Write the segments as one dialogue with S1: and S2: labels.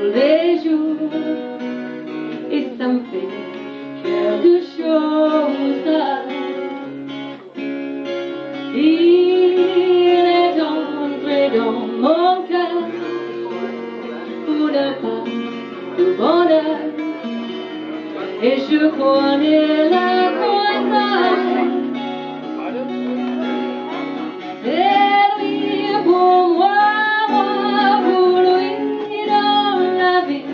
S1: les jours et ça me fait quelque chose. Il est entré dans mon cœur pour ne pas de bonheur et je connais la cause. C'est lui pour moi, moi pour lui dans la vie.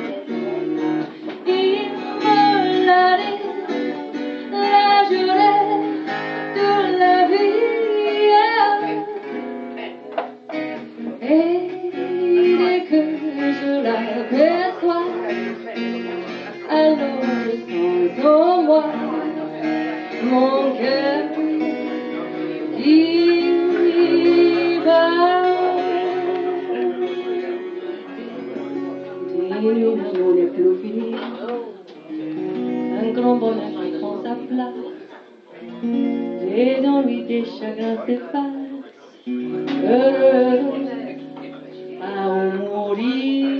S1: Il me l'a dit, la journée de la vie. Et dès que je l'aperçois, alors je sens en moi mon cœur qui bat. Des nuits n'en est plus fini, un grand bonheur qui prend sa place, des ennuis, des chagrins s'effacent, heureux à en mourir.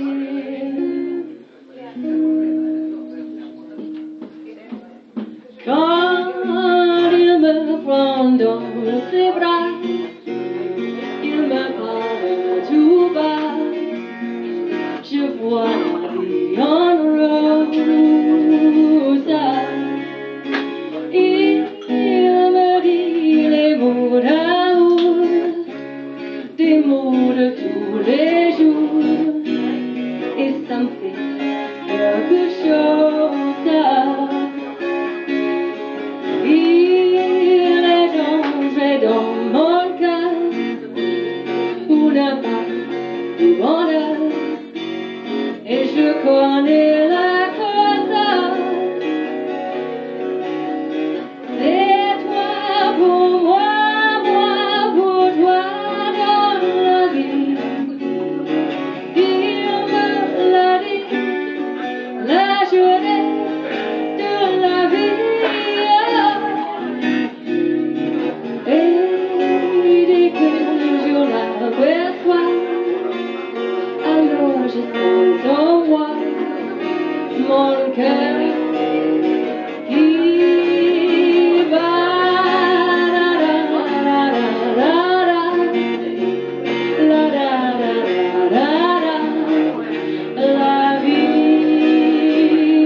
S1: Quand il me prend dans ses bras, il me parle tout bas, je vois la vie en rose. Il me dit les mots d'amour, des mots de tous les jours, et ça me fait quelque chose. Il est entré dans mon cœur pour ne pas de bonheur et je connais la cause. C'est toi pour moi, moi pour toi dans la vie. Il me l'a dit, la journée de la vie. Et dès que je l'aperçois, alors je sens en moi mon cœur qui bat. La vie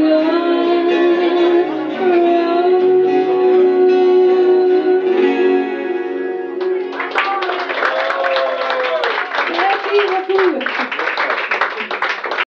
S1: Merci beaucoup.